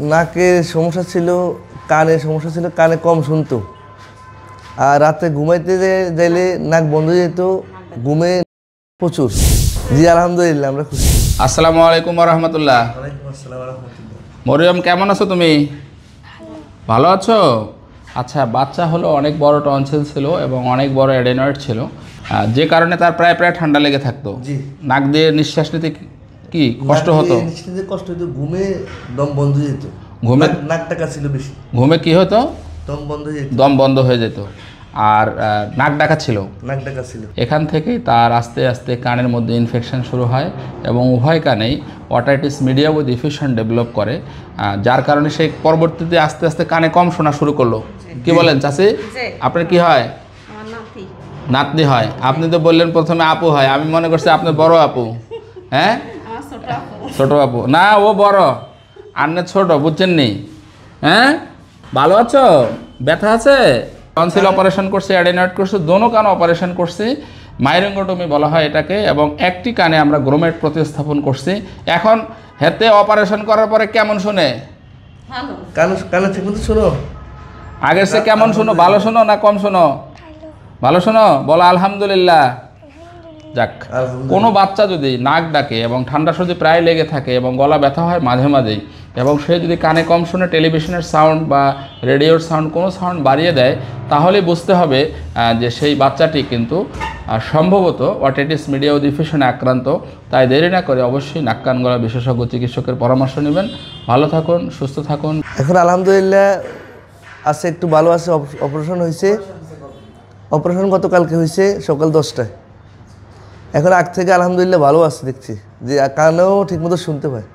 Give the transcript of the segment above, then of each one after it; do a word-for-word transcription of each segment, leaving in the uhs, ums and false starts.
নাকের সমস্যা ছিল, কানের সমস্যা ছিল, কানে কম শুনতো, আর রাতে ঘুমাইতে যাইলে নাক বন্ধ হয়ে যেত, ঘুমে প্রচুর। জি আলহামদুলিল্লাহ, আমরা খুশি। আসসালামু আলাইকুম ওয়া রাহমাতুল্লাহ। ওয়ালাইকুম আসসালাম ওয়া রাহমাতুল্লাহ। মরিয়ম, কেমন আছো তুমি? ভালো আছো? আচ্ছা, বাচ্চা হলো অনেক বড় টনসিল ছিল এবং অনেক বড় অ্যাডেনয়েড ছিল, যে কারণে তার প্রায় প্রায় ঠান্ডা লেগে থাকতো। জি। নাক দিয়ে নিঃশ্বাস নিতে কি কষ্ট হতো? নিঃশ্বাস নিতে কষ্ট হতো, ঘুমে দম বন্ধ হয়ে যেত। ঘুমে নাক ডাকা ছিল বেশি। ঘুমে কি হতো? দম বন্ধ হয়ে যেত। দম বন্ধ হয়ে যেত আর নাক ডাকা ছিল। নাক ডাকা ছিল। এখান থেকেই তার আস্তে আস্তে কানের মধ্যে ইনফেকশন শুরু হয় এবং উভয় কানেই otitis media with diffusion develop করে, যার কারণে সে পরবর্তীতে আস্তে আস্তে কানে কম শোনা শুরু করলো। কি বলেন চাচি? আপনার কি হয়? নাতনি হয়। আপনি তো বললেন প্রথমে আপু হয়, আমি মনে করছি আপনি বড় আপু। হ্যাঁ, ছোট আপু না, ও বড়, আপনি ছোট, বুঝছেন নি? হ্যাঁ, ভালো আছো? ব্যথা আছে? টনসিল অপারেশন করছি, অ্যাডেনয়েড করছি, দোনো কান অপারেশন করছি, মাইরিঙ্গোটমি বলা হয় এটাকে, এবং একটি কানে আমরা গ্রোমেট প্রতিস্থাপন করছি। এখন হেতে অপারেশন করার পরে কেমন শুনে? কানে ঠিক মতো শোনো? আগের সে কেমন শোনো? ভালো শোনো না কম শোনো? ভালো শোনো? বলো আলহামদুলিল্লাহ। যাক, কোনো বাচ্চা যদি নাক ডাকে এবং ঠান্ডা সর্দি প্রায় লেগে থাকে এবং গলা ব্যথা হয় মাঝে মাঝেই, এবং সে যদি কানে কম শুনে টেলিভিশনের সাউন্ড বা রেডিওর সাউন্ড কোনো সাউন্ড বাড়িয়ে দেয়, তাহলে বুঝতে হবে যে সেই বাচ্চাটি কিন্তু সম্ভবত ওটাইটিস মিডিয়া উইথ ডিফিউশনে আক্রান্ত। তাই দেরি না করে অবশ্যই নাক কান গলা বিশেষজ্ঞ চিকিৎসকের পরামর্শ নেবেন। ভালো থাকুন, সুস্থ থাকুন। এখন আলহামদুলিল্লাহ আছে, একটু ভালো আছে। অপারেশন হয়েছে, অপারেশন গতকালকে হয়েছে সকাল দশটায়। এখন আগ থেকে আলহামদুলিল্লাহ ভালো আছে, দেখছি যে কানেও ঠিকমতো শুনতে পায়।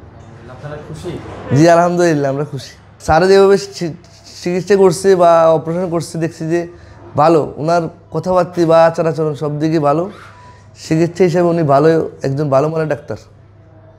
জি আলহামদুলিল্লাহ, আমরা খুশি। স্যারে যেভাবে চিকিৎসা করছে বা অপারেশন করছে, দেখছি যে ভালো, ওনার কথাবার্তা বা আচার আচরণ সব দিকে ভালো। চিকিৎসা হিসাবে উনি ভালো, একজন ভালো মানের ডাক্তার।